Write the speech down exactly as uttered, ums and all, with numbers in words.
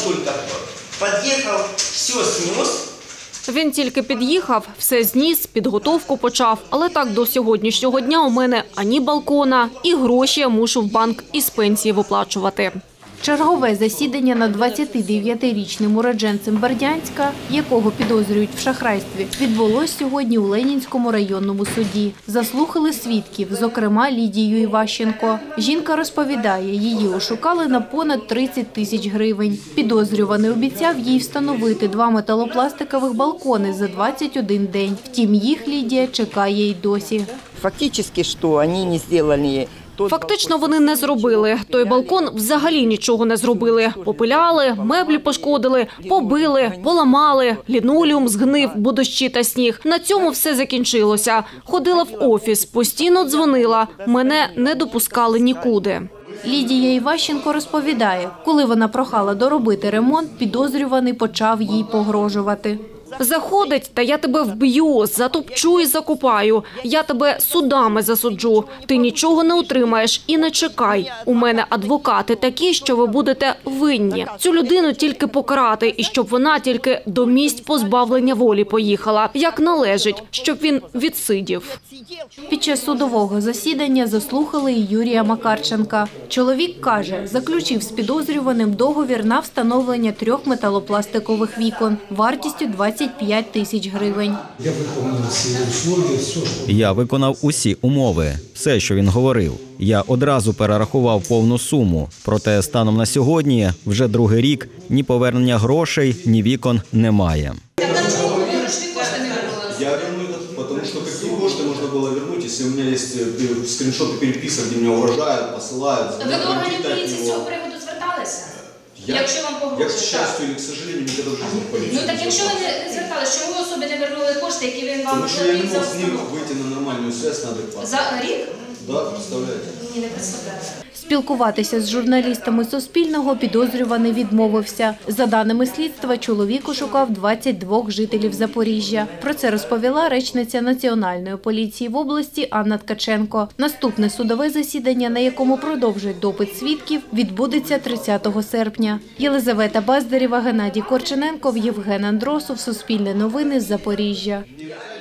только подъехал, все снес. Він тільки під'їхав, все зніс, підготовку почав. Але так до сьогоднішнього дня у мене ані балкона, і гроші я мушу в банк із пенсії виплачувати. Чергове засідання над двадцятидев'ятирічним уродженцем Бердянська, якого підозрюють в шахрайстві, відбулось сьогодні у Ленінському районному суді. Заслухали свідків, зокрема Лідію Іващенко. Жінка розповідає, її ошукали на понад тридцять тисяч гривень. Підозрюваний обіцяв їй встановити два металопластикових балкони за двадцять один день. Втім, їх Лідія чекає й досі. Фактично, що вони не зробили. Фактично вони не зробили. Той балкон взагалі нічого не зробили. Попиляли, меблі пошкодили, побили, поламали, лінолеум згнив, бо дощі та сніг. На цьому все закінчилося. Ходила в офіс, постійно дзвонила. Мене не допускали нікуди. Лідія Іващенко розповідає, коли вона прохала доробити ремонт, підозрюваний почав їй погрожувати. Заходить, та я тебе вб'ю, затопчу і закопаю. Я тебе судами засуджу. Ти нічого не отримаєш і не чекай. У мене адвокати такі, що ви будете винні. Цю людину тільки покарати, і щоб вона тільки до місць позбавлення волі поїхала. Як належить, щоб він відсидів. Під час судового засідання заслухали і Юрія Макарченка. Чоловік каже, заключив з підозрюваним договір на встановлення трьох металопластикових вікон вартістю двадцять п'ять тисяч гривень. Я виконав усі умови, все, що він говорив. Я одразу перерахував повну суму. Проте станом на сьогодні, вже другий рік, ні повернення грошей, ні вікон немає. Я верну этот, потому что какие кошты можно было вернуть, если у меня есть скриншоты переписок, где меня угрожают, посылают. Ви до органів поліції з цього приводу зверталися? Я, якщо вам погрожують? Я, к счастью или к сожалению, никогда в жизни в полицию. Ну так якщо ви не зверталися, чому ви особі не вернули кошти, які він вам Потому что я не платив за мог с ним установку? выйти на нормальную связь, на адекватную. За рік? Да, представляете? Ні, не представляю. Спілкуватися з журналістами Суспільного підозрюваний відмовився. За даними слідства, чоловік ошукав двадцять двох жителів Запоріжжя. Про це розповіла речниця Національної поліції в області Анна Ткаченко. Наступне судове засідання, на якому продовжать допит свідків, відбудеться тридцятого серпня. Єлизавета Баздарєва, Геннадій Корчененков, Євген Андросов, Суспільне новини з Запоріжжя.